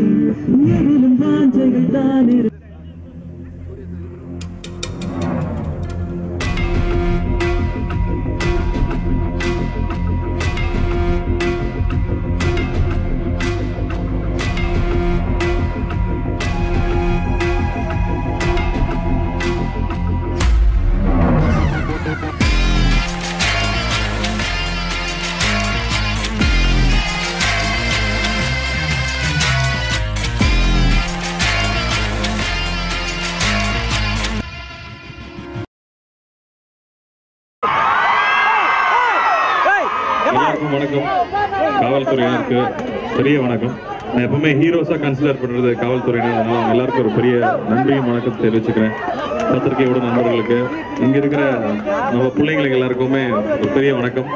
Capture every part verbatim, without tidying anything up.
எதிலும் வாஞ்சைகள் தான் இரு வணக்கம். காவல்துறையினருக்கு பெரிய வணக்கம். நான் எப்பவுமே ஹீரோஸா கன்சிடர் பண்றது காவல்துறையினர். அதனால அவங்க எல்லாருக்கும் ஒரு பெரிய நன்றியும் வணக்கம் தெரிவிச்சுக்கிறேன். பத்திரிகையோட நண்பர்களுக்கு, இங்க இருக்கிற நம்ம பிள்ளைங்களுக்கு எல்லாருக்குமே ஒரு பெரிய வணக்கம்.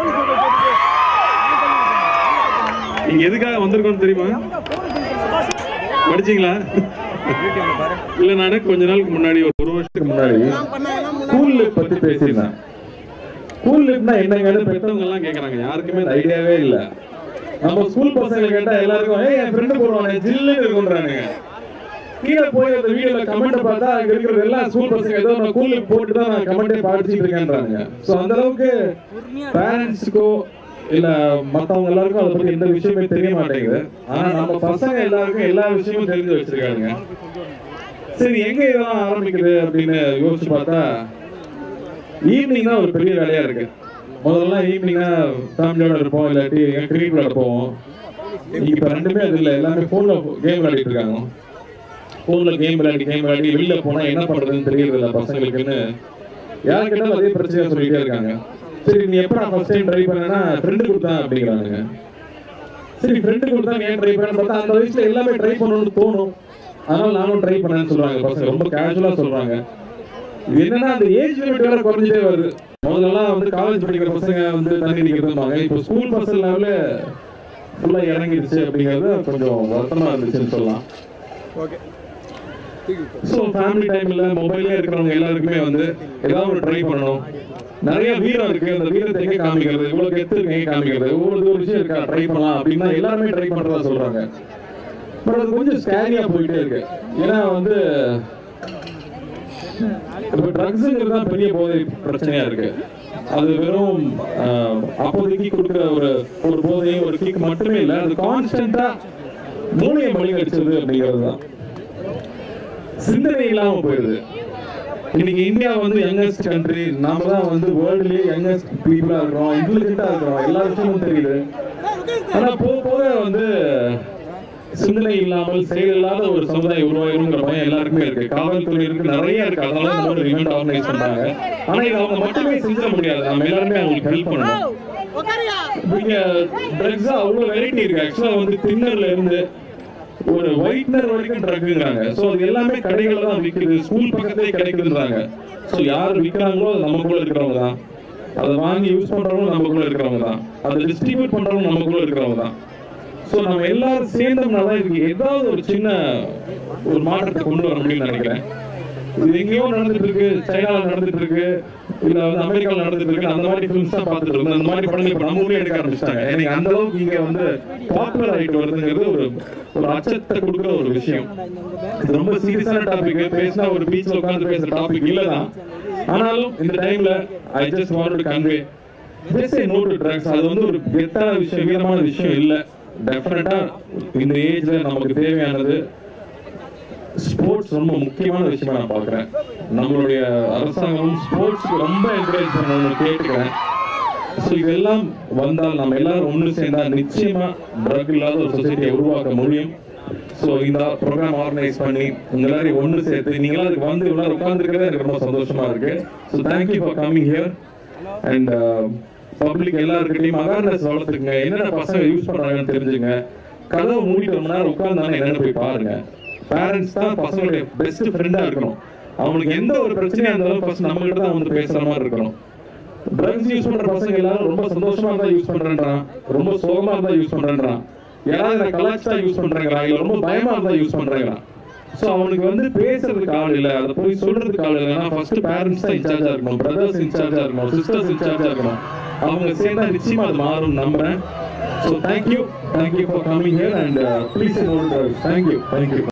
நீங்க எதுக்காக வந்திருக்கோம்னு தெரியுமா? படிச்சீங்களா? இல்ல, நானு கொஞ்ச நாளுக்கு முன்னாடி ஒரு வருஷத்துக்கு முன்னாடி ஸ்கூல் லைஃப் பத்தி பேசியிருந்தேன். ஸ்கூல் லைஃப்னா என்னங்கன்னு பெற்றவங்க எல்லாம் கேக்குறாங்க. யாருக்குமே ஐடியாவே இல்ல. நம்ம ஸ்கூல் பசங்க கேட்டா எல்லாருக்கும் ஏய் என் ஃப்ரெண்டு போடுவானே ஜில்லுன்னு இருக்குன்றானுங்க. கீழே போய் அந்த வீடியோல கமெண்ட் பார்த்தா அங்க இருக்கிறது எல்லாம் ஸ்கூல் பசங்க ஏதோ நான் ஸ்கூல் லைஃப் போட்டு தான் நான் கமெண்டே படிச்சுட்டு இருக்கேன்றாங்க. ஸோ அந்த அளவுக்கு பேரண்ட்ஸுக்கோ இல்ல மற்றவங்க எல்லாருக்கும் அதை பத்தி எந்த விஷயமே தெரிய மாட்டேங்குது. ஆனா நம்ம பசங்க எல்லாருக்கும் எல்லா விஷயமும் தெரிஞ்சு வச்சிருக்காங்க. சரி, எங்க இதெல்லாம் ஆரம்பிக்குது அப்படின்னு யோசிச்சு பார்த்தா ஈவினிங் தான் ஒரு பெரிய வேலையா இருக்கு. முதல்ல ஈவினிங்கா ஃபேமிலியோட இருப்போம், இல்லாட்டி கிரிக்கெட் விளையாட போவோம். இப்ப ரெண்டுமே அது இல்லை, எல்லாமே போன்ல கேம் விளையாடிட்டு இருக்காங்க. போன்ல கேம் விளையாடி கேம் விளையாடி வெளியில போனா என்ன பண்றதுன்னு தெரியறது இல்லை பசங்களுக்குன்னு யாரு கேட்டாலும் அதே பிரச்சனையா சொல்லிட்டே இருக்காங்க. சரி, நீ எப்ப நான் ஃபர்ஸ்ட் டைம் ட்ரை பண்ணேன்னா ஃப்ரெண்டு கொடுத்தேன் அப்படிங்கிறானுங்க. சரி, ஃப்ரெண்டு கொடுத்தா ஏன் ட்ரை பண்ண பார்த்தா அந்த வயசுல எல்லாமே ட்ரை பண்ணணும்னு தோணும். அதனால நானும் ட்ரை பண்ணேன்னு சொல்றாங்க பசங்க. ரொம்ப கேஷுவலா சொல்றாங்க. இது என்னன்னா அந்த ஏஜ் லிமிட் வேற குறைஞ்சிட்டே வருது. முதல்லலாம் வந்து காலேஜ் படிக்கிற பசங்க வந்து தண்ணி அடிக்கிறதுமாங்க. இப்போ ஸ்கூல் பசங்க லெவல்ல ஃபுல்லா இறங்கிடுச்சு அப்படிங்கிறது கொஞ்சம் வருத்தமா இருந்துச்சுன்னு சொல்லலாம். ஸோ ஃபேமிலி டைம்ல மொபைல்ல இருக்கிறவங்க எல்லாருக்குமே வந்து ஏதாவது ஒரு ட்ரை பண்ணணும். நிறைய வீரம் இருக்கு, அந்த வீரத்தை எங்க காமிக்கிறது, இவ்வளவு கெத்து இருக்கு எங்க காமிக்கிறது, ஒவ்வொரு விஷயம் இருக்கா ட்ரை பண்ணலாம் அப்படின்னா எல்லாருமே ட்ரை பண்றதா சொல்றாங்க. பட் அது கொஞ்சம் ஸ்கேரியா போயிட்டே இருக்கு. ஏன்னா வந்து இப்போ ட்ரக்ஸுங்கிறது தான் பெரிய போதை பிரச்சனையா இருக்கு. அது வெறும் அப்போதைக்கு கொடுக்குற ஒரு ஒரு போதையும் ஒரு கிக் மட்டுமே இல்லை, அது கான்ஸ்டன்டா மூளையை மலிகடிச்சது அப்படிங்கிறது தான். சிந்தனை இல்லாம போயிடுது. இன்னைக்கு இந்தியா வந்து யங்கஸ்ட் கண்ட்ரி, நாம தான் வந்து வேர்ல்ட்லயே யங்கஸ்ட் பீப்புளா இருக்கிறோம், இன்டெலிஜென்ட்டா இருக்கிறோம், எல்லா விஷயமும் தெரியுது. ஆனா போக போக வந்து சிந்தனை இல்லாமல் செயல் இல்லாத ஒரு சமுதாயம் உருவாயிருங்கிற பயம் எல்லாருக்குமே இருக்கு. காவல்துறையினருக்கு நிறைய இருக்கு, அதனால நம்ம ஒரு இவெண்ட் ஆர்கனைஸ் பண்றாங்க. ஆனா இது அவங்க மட்டுமே செஞ்சிட முடியாது, நம்ம எல்லாருமே அவங்களுக்கு ஹெல்ப் பண்ணணும். இங்க ட்ரக்ஸா அவ்வளவு வெரைட்டி இருக்கு. ஆக்சுவலா வந்து தின்னர்ல இருந்து ஒரு ஒயிட்னர் வரைக்கும் ட்ரக்குங்கிறாங்க. ஸோ அது எல்லாமே கடைகள் தான் விற்குது, ஸ்கூல் பக்கத்திலே கிடைக்குதுன்றாங்க. ஸோ யார் விற்கிறாங்களோ அது நமக்குள்ள இருக்கிறவங்க தான், அதை வாங்கி யூஸ் பண்றவங்க நமக்குள்ள இருக்கிறவங்க தான், அதை டிஸ்ட்ரிபியூட் பண்றவங்க நமக்குள்ள இருக்கிறவங்க தான். ஸோ நம்ம எல்லாரும் சேர்ந்தோம்னா தான் இதுக்கு ஏதாவது ஒரு சின்ன ஒரு மாற்றத்தை கொண்டு வர முடியும்னு நினைக்கிறேன். இது எங்கேயோ நடந்துட்டு இருக்கு, சைனாவில் நடந்துட்டு இருக்கு, இல்ல வந்து அமெரிக்காவில் நடந்துட்டு இருக்கு. அந்த மாதிரி ஃபிலிம்ஸ் தான் பார்த்துட்டு இருக்கோம். அந்த மாதிரி படங்கள் இப்போ நம்ம ஊர்லயே எடுக்க ஆரம்பிச்சிட்டாங்க. எனக்கு அந்த அளவுக்கு இங்க வந்து பாப்புலர் ஆகிட்டு வருதுங்கிறது ஒரு ஒரு அச்சத்தை கொடுக்குற ஒரு விஷயம். இது ரொம்ப சீரியஸான டாபிக், பேசினா ஒரு பீச்ல உட்காந்து பேசுற டாபிக் இல்லதான். ஆனாலும் இந்த டைம்ல I just want to convey just say no to drugs. அது வந்து ஒரு கெத்தான விஷயம், வீரமான விஷயம் இல்ல. டெஃபினட்டா இந்த ஏஜ்ல நமக்கு தேவையானது ஸ்போர்ட்ஸ் ரொம்ப முக்கியமான விஷயமா நான் பாக்குறேன். நம்மளுடைய அரசாங்கம் ஸ்போர்ட்ஸ்க்கு ரொம்ப என்கரேஜ் பண்ணணும்னு கேட்டுக்கிறேன். ஸோ இதெல்லாம் வந்தால் நம்ம எல்லாரும் ஒன்று சேர்ந்தா நிச்சயமா ட்ரக் இல்லாத ஒரு சொசைட்டியை உருவாக்க முடியும். ஸோ இந்த ப்ரோக்ராம் ஆர்கனைஸ் பண்ணி உங்க எல்லாரையும் ஒன்று சேர்த்து நீங்களாம் அதுக்கு வந்து இவ்வளோ உட்காந்துருக்கிறதே எனக்கு ரொம்ப சந்தோஷமா இருக்கு. So thank you for coming here. And public எல்லாருக்கிட்டையும் அவேர்னஸ் வளர்த்துக்குங்க. என்னென்ன பசங்க யூஸ் பண்றாங்கன்னு தெரிஞ்சுங்க. கதவை மூடிட்டு ரொம்ப நேரம் உட்கார்ந்தானே என்னன்னு போய் பாருங்க. பேரண்ட்ஸ் தான் பசங்களுடைய பெஸ்ட் ஃப்ரெண்டா இருக்கணும். அவங்களுக்கு எந்த ஒரு பிரச்சனையா இருந்தாலும் ஃபர்ஸ்ட் நம்ம கிட்ட தான் வந்து பேசுற மாதிரி இருக்கணும். ட்ரக்ஸ் யூஸ் பண்ற பசங்க எல்லாரும் ரொம்ப சந்தோஷமா இருந்தா யூஸ் பண்றேன்றான், ரொம்ப சோகமா இருந்தா யூஸ் பண்றேன்றான், யாராவது கலாச்சா யூஸ் பண்றாங்களா, இல்ல ரொம்ப பயமா இருந்தா யூஸ் பண்றாங்களா. ஸோ அவனுக்கு வந்து பேசுறதுக்கு ஆள் இல்லை, அதை போய் சொல்றதுக்கு ஆள் இல்லைன்னா ஃபர்ஸ்ட் பேரண்ட்ஸ் தான் இன்சார்ஜா இருக்கணும், பிரதர்ஸ் இன்சார்ஜா இருக்கணும், சிஸ்டர்ஸ் இன்சார்ஜா இருக்கணும். அவங்க சேர்ந்தா நிச்சயமா அது மாறும் நம்புறேன். So thank you thank you for coming here and please thank you thank you